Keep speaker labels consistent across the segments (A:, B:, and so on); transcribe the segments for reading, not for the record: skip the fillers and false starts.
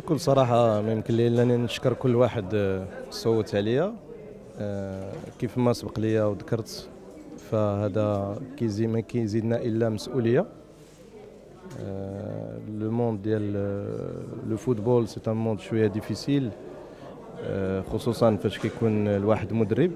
A: بكل صراحة ما يمكن لي إلا أنني نشكر كل واحد صوت عليا. كيف ما سبق ليا وذكرت، فهذا ما كيزيدنا إلا مسؤولية. لو موند ديال لو فوتبول سي ان موند شوية ديفيسيل، خصوصا فاش كيكون الواحد مدرب.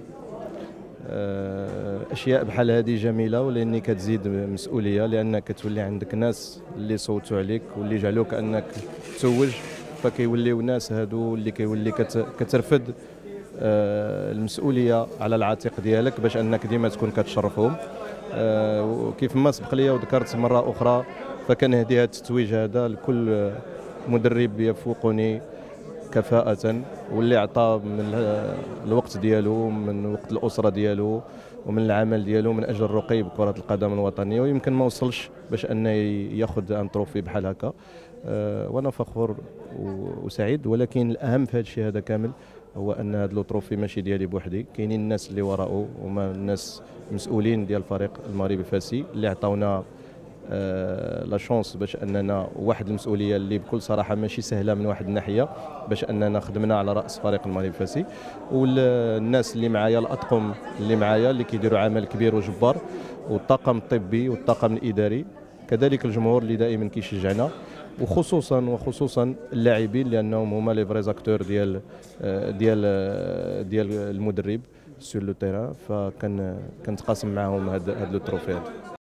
A: اشياء بحال هذه جميله، ولاني كتزيد مسؤوليه، لانك كتولي عندك ناس اللي صوتوا عليك واللي جعلوك انك تتوج. فكيوليو ناس هادو اللي كيولي كترفد المسؤوليه على العاتق ديالك باش انك ديما تكون كتشرفهم. وكيف ما سبق لي وذكرت مره اخرى، فكنهدي هذا التتويج هذا لكل مدرب يفوقني كفاءة، واللي عطى من الوقت ديالو، من وقت الأسرة ديالو، ومن العمل ديالو من أجل رقي بكرة القدم الوطنية، ويمكن ما وصلش باش أنه ياخذ ان تروفي بحال هكا. وأنا فخور وسعيد، ولكن الأهم في هذا الشيء هذا كامل هو أن هذا لو تروفي ماشي ديالي بوحدي، كاينين الناس اللي وراءه، هما الناس مسؤولين ديال الفريق المغربي الفاسي اللي عطاونا لا شونس باش اننا واحد المسؤوليه اللي بكل صراحه ماشي سهله من واحد الناحيه، باش اننا خدمنا على راس فريق المغرب الفاسي. والناس اللي معايا، الاطقم اللي معايا اللي كيديروا عمل كبير وجبار، والطاقم الطبي والطاقم الاداري، كذلك الجمهور اللي دائما كيشجعنا، وخصوصا اللاعبين، لانهم هما لي فري زاكتور ديال المدرب سور لو تيران. فكان كنتقاسم معاهم هذا لو تروفي.